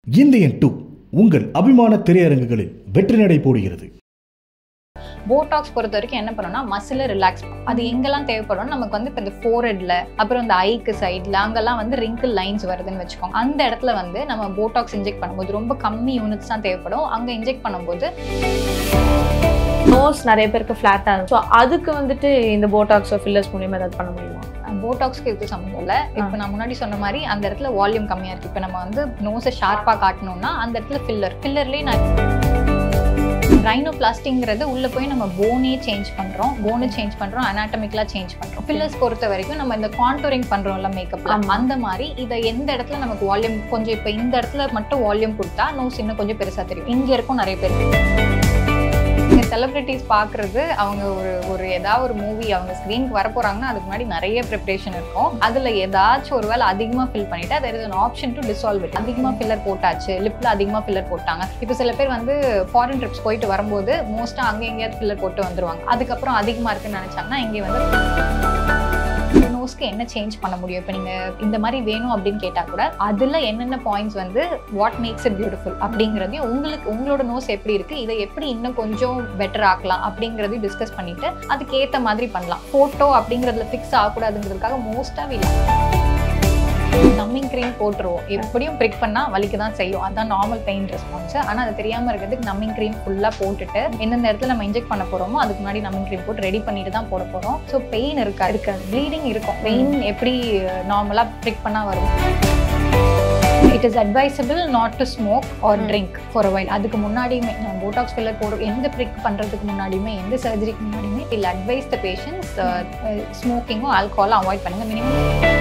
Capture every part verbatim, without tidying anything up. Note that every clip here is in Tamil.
இந்தியன் டூ உங்கள் அபிமான திரையரங்குகளில் வெற்றி நடை போடுகிறது. போட்டாக்ஸ் பொறுத்த வரைக்கும் என்ன பண்ணணும்னா மசில ரிலாக்ஸ். அது எங்கெல்லாம் தேவைப்படும் நமக்கு வந்து இப்போ இந்த ஃபோர்ஹெட்ல அப்புறம் இந்த ஐக்கு சைட்ல அங்கெல்லாம் வந்து ரிங்கிள் லைன்ஸ் வருதுன்னு வச்சுக்கோங்க. அந்த இடத்துல வந்து நம்ம போட்டாக்ஸ் இன்ஜெக்ட் பண்ணும்போது ரொம்ப கம்மி யூனிட்ஸ் தான் தேவைப்படும். அங்கே இன்ஜெக்ட் பண்ணும்போது நோஸ் நிறைய பேருக்கு ஃப்ளாட்டாக இருக்கும். ஸோ அதுக்கு வந்துட்டு இந்த போட்டாக்ஸோ ஃபில்லர்ஸ் மூலியமாக ஏதாவது பண்ண முடியுமா? போட்டாக்ஸ்க்கு இதுக்கு சம்மந்தம் இல்லை. இப்போ நான் முன்னாடி சொன்ன மாதிரி அந்த இடத்துல வால்யூம் கம்மியாக இருக்குது. இப்போ நம்ம வந்து நோஸை ஷார்ப்பாக காட்டணும்னா அந்த இடத்துல ஃபில்லர் ஃபில்லர்லேயே நான் ரைனோபிளாஸ்டிங்கிறது உள்ள போய் நம்ம போனே சேஞ்ச் பண்றோம், போனு சேஞ்ச் பண்றோம், அனாட்டமிக்கலா சேஞ்ச் பண்றோம். ஃபில்லர்ஸ் பொறுத்த வரைக்கும் நம்ம இந்த கான்டூரிங் பண்றோம்ல மேக்கப்ல, அந்த மாதிரி இதை எந்த இடத்துல நமக்கு வால்யூம் கொஞ்சம் இப்போ இந்த இடத்துல மட்டும் வால்யூம் கொடுத்தா நோஸ் இன்னும் கொஞ்சம் பெருசா தெரியும். இங்க இருக்கும் நிறைய பேர் செலிபிரிட்டிஸ் பார்க்குறது அவங்க ஒரு ஒரு ஏதாவது ஒரு மூவி அவங்க ஸ்க்ரீனுக்கு வர போகிறாங்கன்னா அதுக்கு முன்னாடி நிறைய ப்ரிப்ரேஷன் இருக்கும். அதில் ஏதாச்சும் ஒரு வேலை அதிகமாக ஃபில் பண்ணிவிட்டு there is an option to dissolve it. அதிகமாக ஃபில்லர் போட்டாச்சு, லிப்பில் அதிகமாக ஃபில்லர் போட்டாங்க. இப்போ சில பேர் வந்து ஃபாரின் ட்ரிப்ஸ் போயிட்டு வரும்போது மோஸ்ட்டாக அங்கே எங்கேயாவது ஃபில்லர் போட்டு வந்துருவாங்க. அதுக்கப்புறம் அதிகமாக இருக்குன்னு நினச்சாங்கன்னா இங்கே வந்து நோஸ்க்கு என்ன சேஞ்ச் பண்ண முடியும். இப்போ நீங்கள் இந்த மாதிரி வேணும் அப்படின்னு கேட்டால் கூட அதில் என்னென்ன பாயிண்ட்ஸ் வந்து வாட் மேக்ஸ் இட் பியூட்டிஃபுல் அப்படிங்கிறதையும் உங்களுக்கு உங்களோட நோஸ் எப்படி இருக்குது, இதை எப்படி இன்னும் கொஞ்சம் பெட்டர் ஆக்கலாம் அப்படிங்கிறதையும் டிஸ்கஸ் பண்ணிவிட்டு அதுக்கேற்ற மாதிரி பண்ணலாம். ஃபோட்டோ அப்படிங்கிறதுல ஃபிக்ஸ் ஆகக்கூடாதுங்கிறதுக்காக மோஸ்ட்டாக இல்லை நம்மிங் க்ரீம் போட்டுருவோம். எப்படியும் ப்ரிக் பண்ணால் வலிக்க தான் செய்யும், அதுதான் நார்மல் பெயின் ரெஸ்பான்ஸ். ஆனால் அது தெரியாமல் இருக்கிறதுக்கு நம்மிங் க்ரீம் ஃபுல்லாக போட்டுட்டு எந்தெந்த இடத்துல நம்ம இன்ஜெக்ட் பண்ண போகிறோமோ அதுக்கு முன்னாடி நம்மிங் க்ரீம் போட்டு ரெடி பண்ணிட்டு தான் போட போகிறோம். ஸோ பெயின் இருக்கா இருக்காது, ப்ளீடிங் இருக்கும். பெயின் எப்படி நார்மலாக ப்ரிக் பண்ணால் வரும். It is advisable not to smoke or drink for a while. அதுக்கு முன்னாடியுமே நான் போட்டாக்ஸ் ஃபில்லர் போடுற எந்த ப்ரிக் பண்ணுறதுக்கு முன்னாடியுமே எந்த சர்ஜரிக்கு முன்னாடியுமே இல்லை அட்வைஸ் த பேஷன்ஸ் ஸ்மோக்கிங்கும் ஆல்கஹாலும் அவாய்ட் பண்ணுங்க. மினிமம்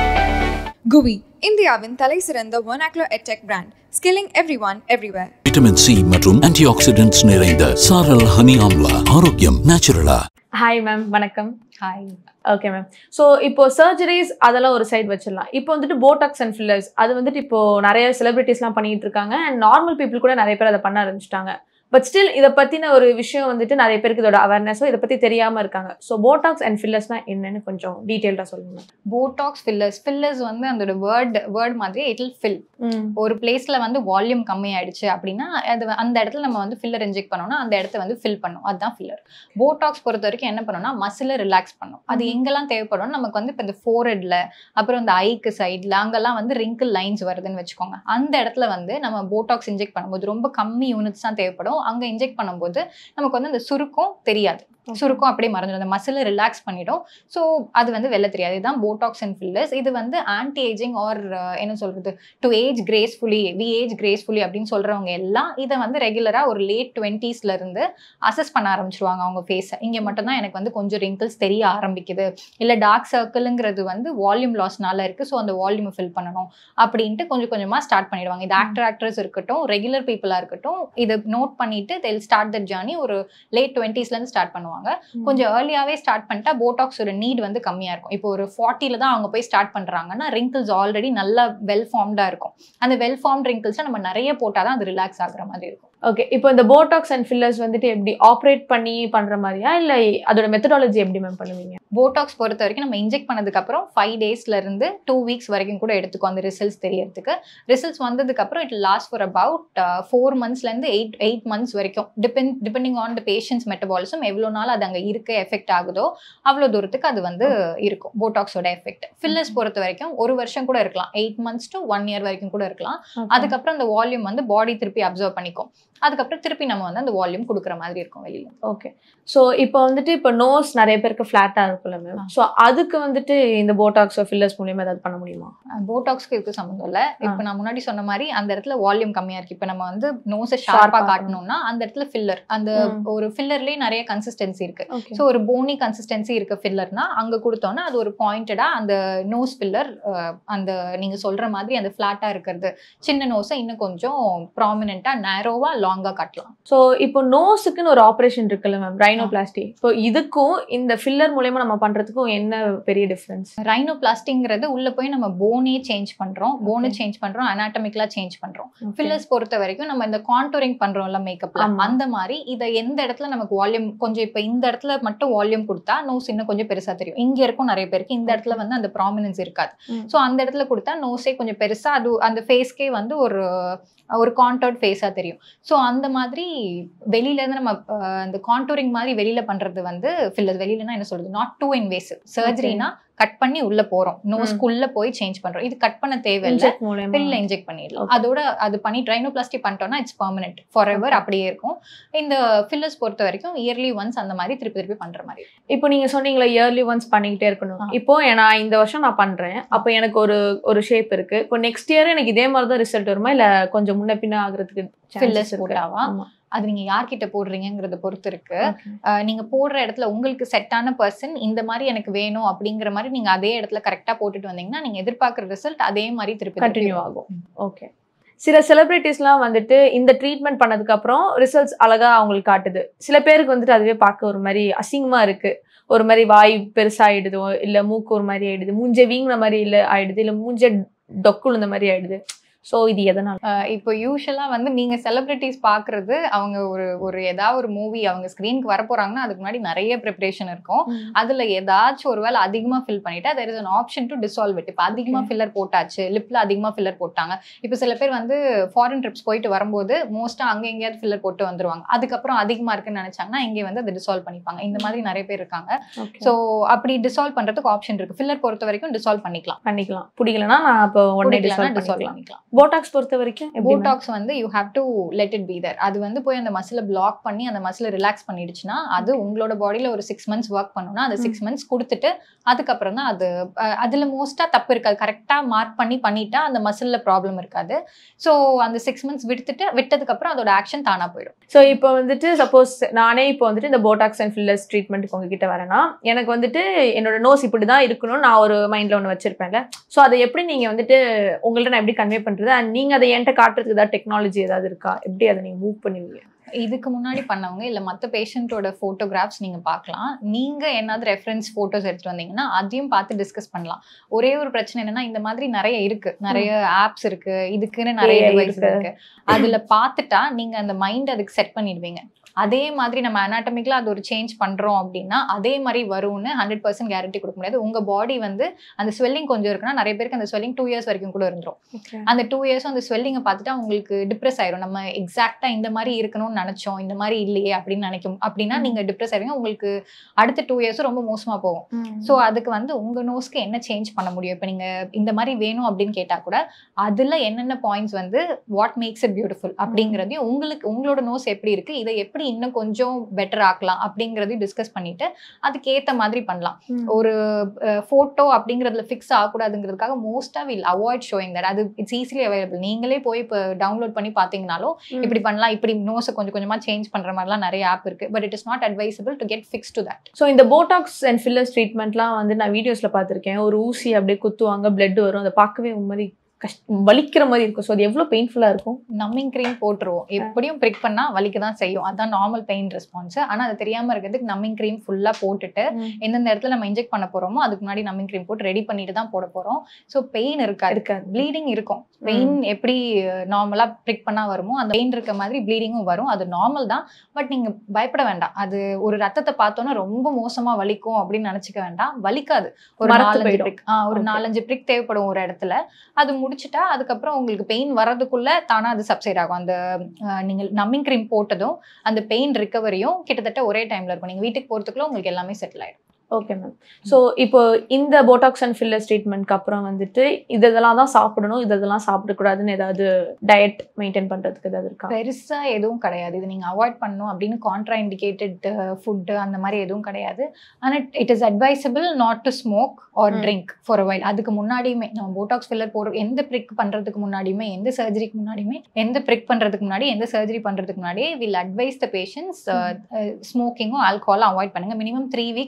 குவி இந்தியாவின் தலை சிறந்த vernacular edtech brand, skilling everyone everywhere. Vitamin C மற்றும் ஆன்டிஆக்சிடென்ட்ஸ் நிறைந்த சாரல் ஹனி ஆம்லா, ஆரோக்கியம் நேச்சுரலா. ஹாய் மேம், வணக்கம். ஹாய். Okay ma'am. ஸோ இப்போ சர்ஜரிஸ் அதெல்லாம் ஒரு சைடு வச்சிடலாம். இப்போ வந்துட்டு போட்டாக்ஸ் அண்ட் ஃபில்லர்ஸ் அது வந்துட்டு இப்போ நிறைய செலிபிரிட்டிஸ்லாம் பண்ணிட்டு இருக்காங்க. அண்ட் நார்மல் பீப்புள் கூட நிறைய பேர் அதை பண்ண ஆரம்பிச்சிட்டாங்க. பட் ஸ்டில் இதை பற்றின ஒரு விஷயம் வந்துட்டு நிறைய பேருக்கு இதோட அவேர்னஸோ இதை பற்றி தெரியாமல் இருக்காங்க. ஸோ போட்டாக்ஸ் அண்ட் ஃபில்லர்ஸ்னால் என்னன்னு கொஞ்சம் டீட்டெயில்டாக சொல்லுங்க. போட்டாக்ஸ் ஃபில்லர்ஸ் ஃபில்லர்ஸ் வந்து அதோட வேர்ட் வேர்ட் மாதிரி இட் வில் ஃபில். ஒரு பிளேஸில் வந்து வால்யூம் கம்மியாயிடுச்சு அப்படின்னா அது அந்த இடத்துல நம்ம வந்து ஃபில்லர் இன்ஜெக்ட் பண்ணோம்னா அந்த இடத்த வந்து ஃபில் பண்ணும், அதுதான் ஃபில்லர். போட்டாக்ஸ் பொறுத்த வரைக்கும் என்ன பண்ணோம்னா மசில ரிலாக்ஸ் பண்ணும். அது எங்கெல்லாம் தேவைப்படும் நமக்கு வந்து இப்போ இந்த ஃபோர்ஹெட்ல அப்புறம் இந்த ஐக்கு சைட்ல அங்கெல்லாம் வந்து ரிங்கிள் லைன்ஸ் வருதுன்னு வச்சுக்கோங்க. அந்த இடத்துல வந்து நம்ம போட்டாக்ஸ் இன்ஜெக்ட் பண்ணும்போது ரொம்ப கம்மி யூனிட்ஸ் தான் தேவைப்படும். அங்க இன்ஜெக்ட் பண்ணும்போது நமக்கு வந்து அந்த சுருக்கம் தெரியாது, சுருக்கம் அப்படியே மறைஞ்சிடும், அந்த மசில ரிலாக்ஸ் பண்ணிடும். ஸோ அது வந்து வெளில தெரியாது. இதுதான் போட்டாக்ஸ் அண்ட் ஃபில்லர்ஸ். இது வந்து ஆன்டி ஏஜிங் ஆர் என்ன சொல்றது to age gracefully, we age gracefully அப்படின்னு சொல்றவங்க எல்லாம் இதை வந்து ரெகுலரா ஒரு லேட் டுவெண்ட்டீஸ்ல இருந்து அசஸ் பண்ண ஆரம்பிச்சிருவாங்க அவங்க ஃபேஸை. இங்க மட்டும் தான் எனக்கு வந்து கொஞ்சம் ரிங்கிள்ஸ் தெரிய ஆரம்பிக்குது, இல்ல டார்க் சர்க்கிள்ங்கிறது வந்து வால்யூம் லாஸ்னால இருக்கு, ஸோ அந்த வால்யூமை ஃபில் பண்ணணும் அப்படின்ட்டு கொஞ்சம் கொஞ்சமா ஸ்டார்ட் பண்ணிடுவாங்க. இது ஆக்டர் ஆக்ட்ரஸ் இருக்கட்டும், ரெகுலர் பீப்புளா இருக்கட்டும், இதை நோட் பண்ணிட்டு they'll start that journey. ஒரு லேட் டுவெண்ட்டீஸ்ல இருந்து ஸ்டார்ட் பண்ணுவாங்க. கொஞ்சம் ஏர்லியாவே ஸ்டார்ட் பண்ணிட்டா போட்டாக்ஸ் ஒரு நீட் வந்து கம்மியா இருக்கும். இப்போ ஒரு ஃபார்ட்டில தான் அவங்க போய் ஸ்டார்ட் பண்றாங்கன்னா ரிங்கிள்ஸ் ஆல்ரெடி நல்லா வெல் ஃபார்ம்டா இருக்கும். அந்த வெல் ஃபார்ம்ட் ரிங்கிள்ஸ் நம்ம நிறைய போட்டாதான் அது ரிலாக்ஸ் ஆகுற மாதிரி இருக்கும். ஓகே, இப்போ இந்த போட்டாக்ஸ் அண்ட் ஃபில்லர்ஸ் வந்துட்டு எப்படி ஆப்ரேட் பண்ணி பண்ற மாதிரியா இல்ல அதோட மெத்தடாலஜி எப்படி மேம் பண்ணுவீங்க? போட்டாக்ஸ் பொறுத்த வரைக்கும் நம்ம இன்ஜெக்ட் பண்ணதுக்கு அப்புறம் ஃபைவ் டேஸ்ல இருந்து டூ வீக்ஸ் வரைக்கும் கூட எடுத்துக்கும் அந்த ரிசல்ட்ஸ் தெரியறதுக்கு. ரிசல்ட்ஸ் வந்ததுக்கு அப்புறம் it last for about four மந்த்ஸ்ல இருந்து எயிட் எயிட் மந்த்ஸ் வரைக்கும் depend depending on the patients metabolism எவ்வளோ நாள் அது அங்கே இருக்க எஃபெக்ட் ஆகுதோ அவ்வளோ தூரத்துக்கு அது வந்து இருக்கும் போட்டாக்ஸோட எஃபெக்ட். ஃபில்லர்ஸ் பொறுத்த வரைக்கும் ஒரு வருஷம் கூட இருக்கலாம், eight months to one year வரைக்கும் கூட இருக்கலாம். அதுக்கப்புறம் அந்த வால்யூம் வந்து பாடி திருப்பி அப்சர்வ் பண்ணிக்கும். அதுக்கப்புறம் திருப்பி நம்ம வந்து அந்த வால்யூம் கொடுக்குற மாதிரி இருக்கும் வெளியில. ஓகே, ஸோ இப்போ வந்துட்டு இப்போ நோஸ் நிறைய பேருக்கு ஃப்ளாட்டாக இருக்குல்ல மேம், ஸோ அதுக்கு வந்துட்டு இந்த போட்டாக்ஸோ ஃபில்லர்ஸ் மூலியமா ஏதாவது பண்ண முடியுமா? போட்டாக்ஸ்க்கு இதுக்கு சம்மந்தம் இல்லை. இப்போ நான் முன்னாடி சொன்ன மாதிரி அந்த இடத்துல வால்யூம் கம்மியா இருக்கு. இப்போ நம்ம வந்து நோஸை ஷார்ப்பா காட்டணும்னா அந்த இடத்துல ஃபில்லர், அந்த ஒரு ஃபில்லர்லேயே நிறைய கன்சிஸ்டன்சி இருக்கு. ஸோ ஒரு போனி கன்சிஸ்டன்சி இருக்க ஃபில்லர்னா அங்க கொடுத்தோம்னா அது ஒரு பாயிண்டடா அந்த நோஸ் ஃபில்லர் அந்த நீங்க சொல்ற மாதிரி அந்த ஃபிளாட்டா இருக்கிறது சின்ன நோஸை இன்னும் கொஞ்சம் ப்ராமினென்ட்டா நேரோவா லாங்கா காட்டலாம். ஸோ இப்போ நோஸுக்குன்னு ஒரு ஆப்ரேஷன் இருக்குல்ல மேம், ரைனோபிளாஸ்டி. ஸோ இதுக்கும் இந்த ஃபில்லர் மூலமா நம்ம பண்றதுக்கும் என்ன பெரிய டிஃபரன்ஸ்? ரைனோபிளாஸ்டிங்கிறது உள்ள போய் நம்ம போனே சேஞ்ச் பண்றோம், போனு சேஞ்ச் பண்றோம், அனாட்டமிக்கலா சேஞ்ச் பண்றோம். ஃபில்லர்ஸ் பொறுத்த வரைக்கும் நம்ம இந்த கான்டூரிங் பண்றோம்ல மேக்கப்ல, அந்த மாதிரி இதை எந்த இடத்துல நமக்கு வால்யூம் கொஞ்சம் இப்ப இந்த இடத்துல மட்டும் வால்யூம் கொடுத்தா நோஸ் இன்னும் கொஞ்சம் பெருசா தெரியும். இங்க இருக்கும் நிறைய பேருக்கு இந்த இடத்துல வந்து அந்த ப்ராமினன்ஸ் இருக்காது. ஸோ அந்த இடத்துல கொடுத்தா நோஸே கொஞ்சம் பெருசா அது அந்த ஃபேஸ்க்கே வந்து ஒரு ஒரு கான்டோர்ட் ஃபேஸா தெரியும். ஸோ அந்த மாதிரி வெளியில இருந்து நம்ம அந்த கான்டூரிங் மாதிரி வெளியில பண்றது வந்து ஃபில்லர். வெளியிலனா என்ன சொல்றது, நாட் டூ இன்வேசிவ். சர்ஜரினா கட் பண்ணி உள்ள போறோம், நோஸ்க்குள்ள போய் சேஞ்ச் பண்றோம். இது கட் பண்ண தேவையில்லை, பில்ல இன்ஜெக்ட் பண்ணிடலாம். அதோட அது பண்ணி ரைனோபிளாஸ்டி பண்ணிட்டோம்னா இட்ஸ் பெர்மனன்ட், ஃபார் எவர் அப்படியே இருக்கும். இந்த ஃபில்லர்ஸ் பொறுத்த வரைக்கும் இயர்லி ஒன்ஸ் அந்த மாதிரி திருப்பி திருப்பி பண்ற மாதிரி. இப்போ நீங்க சொன்னீங்களா இயர்லி ஒன்ஸ் பண்ணிக்கிட்டே இருக்கணும். இப்போ நான் இந்த வருஷம் நான் பண்றேன், அப்போ எனக்கு ஒரு ஒரு ஷேப் இருக்கு. இப்போ நெக்ஸ்ட் இயர் எனக்கு இதே மாதிரி தான் ரிசல்ட் வருமா, இல்ல கொஞ்சம் முன்ன பின்ன ஆகுறதுக்கு ஃபில்லர்ஸ் போட்டாவா? அது நீங்க யார்கிட்ட போடுறீங்கிறத பொறுத்து இருக்கு. நீங்க போடுற இடத்துல உங்களுக்கு செட்டான பர்சன் இந்த மாதிரி எனக்கு வேணும் அப்படிங்கிற மாதிரி நீங்க அதே இடத்துல கரெக்டா போட்டுட்டு வந்தீங்கன்னா நீங்க எதிர்பார்க்குற ரிசல்ட் அதே மாதிரி திருப்பி கண்டினியூ ஆகும். ஓகே. சில செலிபிரிட்டிஸ்லாம் வந்துட்டு இந்த ட்ரீட்மெண்ட் பண்ணதுக்கு அப்புறம் ரிசல்ட்ஸ் அழகா அவங்களுக்கு காட்டுது. சில பேருக்கு வந்துட்டு அதுவே பார்க்க ஒரு மாதிரி அசிங்கமா இருக்கு, ஒரு மாதிரி வாய் பெருசாயிடுதோ, இல்ல மூக்கு ஒரு மாதிரி ஆயிடுது, மூஞ்ச வீங்கின மாதிரி இல்ல ஆயிடுது, இல்ல மூஞ்ச டொக்குள் இந்த மாதிரி ஆயிடுது. ஸோ இது எதனால்? இப்போ யூஸ்வலாக வந்து நீங்கள் செலிபிரிட்டிஸ் பார்க்குறது அவங்க ஒரு ஒரு ஏதாவது ஒரு மூவி அவங்க ஸ்க்ரீனுக்கு வர போகிறாங்கன்னா அதுக்கு முன்னாடி நிறைய ப்ரிப்பரேஷன் இருக்கும். அதில் ஏதாச்சும் ஒரு வேலை அதிகமாக ஃபில் பண்ணிவிட்டு there is an option to dissolve it. இப்போ அதிகமாக ஃபில்லர் போட்டாச்சு, லிப்பில் அதிகமாக ஃபில்லர் போட்டாங்க. இப்போ சில பேர் வந்து ஃபாரின் ட்ரிப்ஸ் போயிட்டு வரும்போது மோஸ்ட்டாக அங்கே எங்கேயாவது ஃபில்லர் போட்டு வந்துருவாங்க. அதுக்கப்புறம் அதிகமாக இருக்குன்னு நினச்சாங்கன்னா இங்கே வந்து அதை டிசால்வ் பண்ணிப்பாங்க. இந்த மாதிரி நிறைய பேர் இருக்காங்க. ஸோ அப்படி டிசால்வ் பண்ணுறதுக்கு ஆப்ஷன் இருக்குது. ஃபில்லர் பொறுத்த வரைக்கும் டிசால்வ் பண்ணிக்கலாம் பண்ணிக்கலாம் பிடிக்கலன்னா நான் இப்போ உடனே டிசால்வ் பண்ணிக்கலாம். போட்டாக்ஸ் பொறுத்த வரைக்கும் போட்டாக்ஸ் வந்து you have to let it be there. அது வந்து போய் அந்த மசிலை பிளாக் பண்ணி அந்த மசிலை ரிலாக்ஸ் பண்ணிடுச்சுன்னா அது உங்களோட பாடியில ஒரு சிக்ஸ் மந்த்ஸ் ஒர்க் பண்ணணும்னா அது சிக்ஸ் மந்த்ஸ் கொடுத்துட்டு அதுக்கப்புறம் தான் அது அதுல மோஸ்டா தப்பு இருக்காது. கரெக்டா மார்க் பண்ணி பண்ணிட்டா அந்த மசில்ல ப்ராப்ளம் இருக்காது. ஸோ அந்த சிக்ஸ் மந்த்ஸ் விட்டுட்டு விட்டதுக்கு அப்புறம் அதோட ஆக்ஷன் தானா போயிடும். ஸோ இப்போ வந்துட்டு சப்போஸ் நானே இப்போ வந்துட்டு இந்த போட்டாக்ஸ் அண்ட் ஃபில்லர்ஸ் ட்ரீட்மெண்ட்டுக்கு உங்ககிட்ட வரேன்னா எனக்கு வந்துட்டு என்னோட நோஸ் இப்படி தான் இருக்கணும்னு நான் ஒரு மைண்ட்ல ஒன்று வச்சிருப்பேன்ல. ஸோ அதை எப்படி நீங்க வந்துட்டு உங்கள்ட்ட நான் எப்படி கன்வே பண்றது, அண்ட் நீங்க அதை என்கிட்ட காட்டுறதுக்கு ஏதாவது டெக்னாலஜி ஏதாவது இருக்கா, எப்படி அதை நீங்க மூவ் பண்ணுவீங்க? இதுக்கு முன்னாடி பண்ணவங்க இல்ல மற்ற பேஷண்டோட போட்டோகிராஃப்ஸ் நீங்க பார்க்கலாம். நீங்க என்னது ரெஃபரன்ஸ் போட்டோஸ் எடுத்துட்டு வந்தீங்கன்னா அதையும் பார்த்து டிஸ்கஸ் பண்ணலாம். ஒரே ஒரு பிரச்சனை என்னன்னா இந்த மாதிரி நிறைய இருக்கு, நிறைய ஆப்ஸ் இருக்கு, இதுக்குன்னு நிறைய டிவைஸ் இருக்கு. அதுல பார்த்துட்டா நீங்க அந்த மைண்ட் அதுக்கு செட் பண்ணிடுவீங்க. அதே மாதிரி நம்ம அனாட்டமிக்கலா அது ஒரு சேஞ்ச் பண்றோம் அப்படின்னா அதே மாதிரி வரும்னு ஹண்ட்ரட் பர்சன்ட் கேரண்டி கொடுக்க முடியாது. உங்க பாடி வந்து அந்த ஸ்வெல்லிங் கொஞ்சம் இருக்குன்னா நிறைய பேருக்கு அந்த ஸ்வெல்லிங் டூ இயர்ஸ் வரைக்கும் கூட இருந்துரும். அந்த டூ இயர்ஸும் அந்த ஸ்வெல்லிங்கை பார்த்துட்டா உங்களுக்கு டிப்ரெஸ் ஆயிரும். நம்ம எக்ஸாக்டா இந்த மாதிரி இருக்கணும்னு நினைச்சோம், இந்த மாதிரி இல்லையே அப்படின்னு நினைக்கும் அப்படின்னா நீங்க டிப்ரெஸ் ஆயிருங்க. உங்களுக்கு அடுத்த டூ இயர்ஸும் ரொம்ப மோசமா போகும். ஸோ அதுக்கு வந்து உங்க நோஸ்க்கு என்ன சேஞ்ச் பண்ண முடியும்? இப்போ நீங்க இந்த மாதிரி வேணும் அப்படின்னு கேட்டா கூட அதுல என்னென்ன பாயிண்ட்ஸ் வந்து வாட் மேக்ஸ் இட் பியூட்டிஃபுல் அப்படிங்கிறதையும் உங்களுக்கு உங்களோட நோஸ் எப்படி இருக்கு, இதை எப்படி இன்னும் கொஞ்சம் பெட்டர் ஆக்கலாம் அப்படிங்கறதையும் டிஸ்கஸ் பண்ணிட்டு அதுக்கு ஏத்த மாதிரி பண்ணலாம். ஒரு போட்டோ அப்படிங்கறதுல ஃபிக்ஸ் ஆகக்கூடாதுங்கிறதுக்காக மோஸ்டா வில் அவாய்ட் ஷோயிங் தட். அது இட்ஸ் ஈஸிலி அவைலபிள். நீங்களே போய் இப்போ டவுன்லோட் பண்ணி பாத்தீங்கன்னாலும் இப்படி பண்ணலாம், இப்படி நோஸை கொஞ்சம் கொஞ்சமா சேஞ்ச் பண்ற மாதிரிலாம் நிறைய ஆப் இருக்கு. But it is not advisable to get fix to that. So இந்த போட்டாக்ஸ் அண்ட் ஃபில்லர்ஸ் ட்ரீட்மெண்ட்லாம் வந்து நான் வீடியோஸ்ல பார்த்துருக்கேன். ஒரு ஊசி அப்படியே குத்துவாங்க, பிளட் வரும், அதை பார்க்கவே ஒரு மாதிரி கஷ்ட வலிக்கிற மாதிரி இருக்கும். ஸோ அது எவ்வளோ பெயின்ஃபுல்லாக இருக்கும். நம்மிங் க்ரீம் போட்டுருவோம், எப்படியும் ப்ரிக் பண்ணால் வலிக்க தான் செய்யும். அதுதான் நார்மல் பெயின் ரெஸ்பான்ஸ். ஆனால் அது தெரியாமல் இருக்கிறதுக்கு நம்மிங் க்ரீம் ஃபுல்லாக போட்டுட்டு எந்தெந்த இடத்துல நம்ம இன்ஜெக்ட் பண்ண போகிறோமோ அதுக்கு முன்னாடி நம்மிங் க்ரீம் போட்டு ரெடி பண்ணிட்டு தான் போட போகிறோம். ஸோ பெயின் இருக்காது, இருக்காது. ப்ளீடிங் இருக்கும். பெயின் எப்படி நார்மலாக ப்ரிக் பண்ணால் வருமோ அந்த பெயின் இருக்க மாதிரி ப்ளீடிங்கும் வரும். அது நார்மல் தான். பட் நீங்கள் பயப்பட வேண்டாம். அது ஒரு ரத்தத்தை பார்த்தோன்னா ரொம்ப மோசமாக வலிக்கும் அப்படின்னு நினச்சிக்க வேண்டாம். வலிக்காது. ஒரு நாலஞ்சு ப்ரிக் ஆ ஒரு நாலஞ்சு ப்ரிக் தேவைப்படும் ஒரு இடத்துல. அது முடிச்சுட்டா அதுக்கப்புறம் உங்களுக்கு பெயின் வர்றதுக்குள்ள தானா அது சப்சைட் ஆகும். அந்த நீங்க நம்மிங் க்ரீம் போட்டதும் அந்த பெயின் ரிகவரியும் கிட்டத்தட்ட ஒரே டைம்ல இருக்கும். நீங்க வீட்டுக்கு போறதுக்குள்ள உங்களுக்கு எல்லாமே செட்டில் ஆயிடும். Okay ma'am. ஸோ இப்போ இந்த போட்டாக்ஸ் அண்ட் ஃபில்லர்ஸ் ட்ரீட்மெண்ட்க்கு அப்புறம் வந்துட்டு இதெல்லாம் தான் சாப்பிடணும், இதெல்லாம் சாப்பிடக்கூடாதுன்னு ஏதாவது டயட் மெயின்டைன் பண்ணுறதுக்கு ஏதாவது இருக்கா? பெருசாக எதுவும் கிடையாது. இது நீங்கள் அவாய்ட் பண்ணணும் அப்படின்னு கான்ட்ரா இண்டிகேட்டட் ஃபுட்டு அந்த மாதிரி எதுவும் கிடையாது. ஆனால் it is advisable not to smoke or drink for a while. அதுக்கு முன்னாடியுமே நம்ம போட்டாக்ஸ் ஃபில்லர் போடுற எந்த ப்ரிக் பண்ணுறதுக்கு முன்னாடியுமே, எந்த சர்ஜரிக்கு முன்னாடியுமே, எந்த ப்ரிக் பண்ணுறதுக்கு முன்னாடி, எந்த சர்ஜரி பண்ணுறதுக்கு முன்னாடியே வில் அட்வைஸ் த பேஷண்ட்ஸ் ஸ்மோக்கிங்கும் ஆல்கஹாலும் அவாய்ட் பண்ணுங்க. மினிமம் த்ரீ வீக்ஸ் குவிட் பண்ணி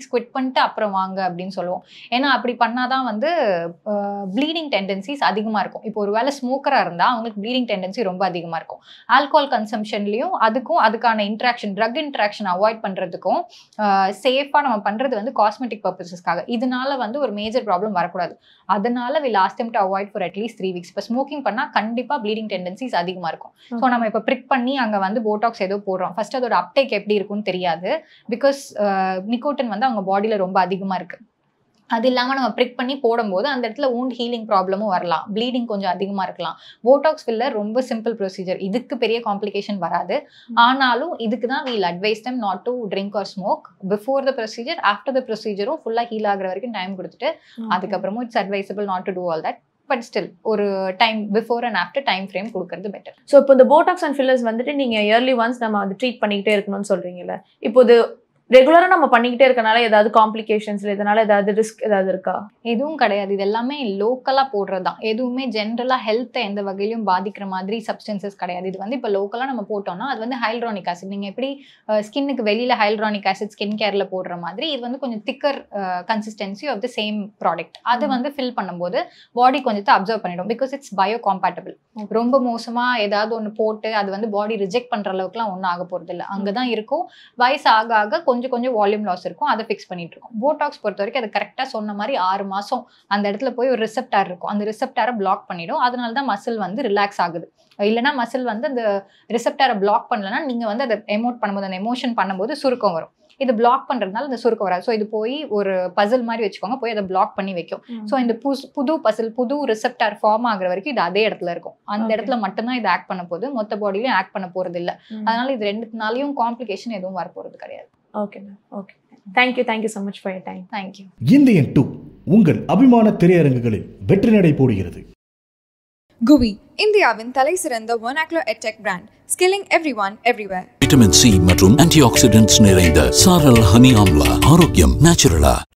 பண்ணிட்டு அப்புறம் வாங்க அப்படின்னு சொல்லுவோம். ஏன்னா அப்படி பண்ணாதான் வந்து ப்ளீடிங் டெண்டன்சிஸ் அதிகமாக இருக்கும். இப்போ ஒரு வேளை ஸ்மோக்கராக இருந்தால் அவங்களுக்கு ப்ளீடிங் டெண்டன்சி ரொம்ப அதிகமாக இருக்கும். ஆல்கோஹால் கன்சம்ஷன்லையும் அதுக்கும் அதுக்கான இன்ட்ராக்ஷன் ட்ரக் இன்ட்ராக்ஷன் அவாய்ட் பண்ணுறதுக்கும் சேஃபாக நம்ம பண்ணுறது வந்து காஸ்மெட்டிக் பர்பஸஸ்க்காக. இதனால வந்து ஒரு மேஜர் ப்ராப்ளம் வரக்கூடாது. அதனால we last time to avoid for at least three weeks. இப்போ ஸ்மோக்கிங் பண்ணால் கண்டிப்பாக ப்ளீடிங் டெண்டன்சிஸ் அதிகமாக இருக்கும். ஸோ நம்ம இப்போ ப்ரிக் பண்ணி அங்கே வந்து போட்டாக்ஸ் ஏதோ போடுறோம். ஃபர்ஸ்ட் அதோட அப்டேக் எப்படி இருக்குன்னு தெரியாது. பிகாஸ் நிக்கோட்டின் வந்து அவங்க பாடியில் ரொம்ப அதிகமாக இருக்குது. அது இல்லாமல் நம்ம ப்ரிக் பண்ணி போடும்போது அந்த இடத்துல wound ஹீலிங் ப்ராப்ளமும் வரலாம், ப்ளீடிங் கொஞ்சம் அதிகமாக இருக்கலாம். போட்டாக்ஸ் ஃபில்லர் ரொம்ப சிம்பிள் ப்ரொசீஜர், இதுக்கு பெரிய காம்ப்ளிகேஷன் வராது. ஆனாலும் இதுக்கு தான் we'll advise time not to drink or smoke before the procedure. After the ப்ரொசீஜரும் ஃபுல்லாக ஹீல் ஆகிற வரைக்கும் டைம் கொடுத்துட்டு அதுக்கப்புறமும் it's advisable not to do all that. But still ஒரு time before and after time frame கொடுக்கறது பெட்டர். ஸோ இப்போ இந்த போட்டாக்ஸ் அண்ட் ஃபில்லர்ஸ் வந்துட்டு நீங்கள் இயர்லி ஒன்ஸ் நம்ம வந்து ட்ரீட் பண்ணிக்கிட்டே இருக்கணும்னு சொல்கிறீங்கல்ல, இப்போ இது ரெகுலராக நம்ம பண்ணிக்கிட்டே இருக்கனால ஏதாவது காம்ப்ளிகேஷன்ஸ் இதனால ஏதாவது ரிஸ்க் ஏதாவது இருக்கா? எதுவும் கிடையாது. இது எல்லாமே லோக்கலாக போடுறது தான். எதுவுமே ஜென்ரலாக ஹெல்த்தை எந்த வகையிலும் பாதிக்கிற மாதிரி சப்ஸ்டன்சஸ் கிடையாது. இது வந்து இப்போ லோக்கலாக நம்ம போட்டோம்னா அது வந்து ஹைல்ட்ரானிக் ஆசிட். நீங்கள் எப்படி ஸ்கின்னுக்கு வெளியில் ஹைல்ட்ரானிக் ஆசிட் ஸ்கின் கேரில் போடுற மாதிரி இது வந்து கொஞ்சம் thicker consistency of the same product. அது வந்து ஃபில் பண்ணும்போது பாடி கொஞ்சத்தை அப்சர்வ் பண்ணிடும். Because it's biocompatible. ரொம்ப மோசமாக ஏதாவது ஒன்று போட்டு அது வந்து பாடி ரிஜெக்ட் பண்ணுற அளவுக்குலாம் ஒன்றும் ஆக போகிறது இல்லை. அங்கே தான் இருக்கும். வயசு ஆக ஆக கொஞ்சம் கொஞ்சம் வால்யூம் லாஸ் இருக்கும். அதை ஃபிக்ஸ் பண்ணிட்டு இருக்கோம். போட்டாக்ஸ் பொறுத்த வரைக்கும் அது கரெக்டாக சொன்ன மாதிரி ஆறு மாதம் அந்த இடத்துல போய் ஒரு ரிசெப்டார் இருக்கும். அந்த ரிசெப்டாரை பிளாக் பண்ணிடும். அதனால தான் மசில் வந்து ரிலாக்ஸ் ஆகுது. இல்லைனா மசில் வந்து அந்த ரிசெப்டாரை பிளாக் பண்ணலன்னா நீங்கள் வந்து அதை எமோட் பண்ணும்போது அந்த எமோஷன் பண்ணும்போது சுருக்கம் வரும். இது பிளாக் பண்ணுறதுனால இந்த சுருக்கம் வராது. ஸோ இது போய் ஒரு பசில் மாதிரி வச்சுக்கோங்க, போய் அதை பிளாக் பண்ணி வைக்கும். ஸோ இந்த புது புது பசில் புது ரிசெப்டார் ஃபார்ம் ஆகுற வரைக்கும் இது அதே இடத்துல இருக்கும். அந்த இடத்துல மட்டும்தான் இது ஆக்ட் பண்ண போகுது, மொத்த பாடியிலையும் ஆக்ட் பண்ண போகிறது இல்லை. அதனால இது ரெண்டுனாலையும் காம்ப்ளிகேஷன் எதுவும் வரப்போகிறது கிடையாது. Okay ma'am, okay. Thank you thank you so much for your time. Thank you. Indian two உங்கள் அபிமான திரையரங்குகளில் வெற்றி நடை போடுகிறது. குவி, இந்தியாவின் தலை சிறந்த vernacular edtech brand, skilling everyone everywhere. Vitamin C மற்றும் ஆன்டி ஆக்சிடென்ட்ஸ் நிறைந்த சாரல் ஹனி ஆம்லா. ஆரோக்கியம் நேச்சுரலா.